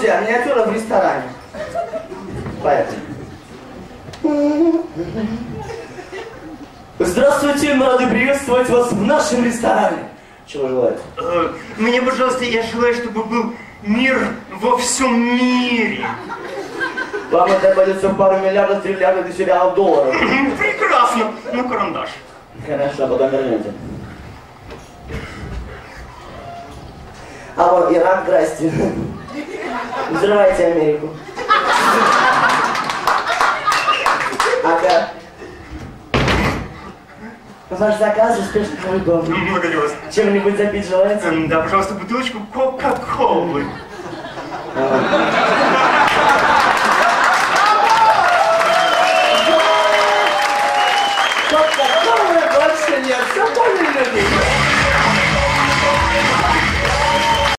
Друзья, миниатюра в ресторане. Поехали. Здравствуйте, мы рады приветствовать вас в нашем ресторане. Чего желаете? Мне, пожалуйста, я желаю, чтобы был мир во всем мире. Вам это обойдется в пару миллиардов, триллиардов, тысячелиардов долларов. Прекрасно. Ну, карандаш. Хорошо, потом вернете. Алло, Ирак, здрасте. Взрывайте Америку. Ага. Ваш заказ успешно выполнен. Благодарю вас. Чем-нибудь запить желаете? Да, пожалуйста, бутылочку кока-колы. Ага.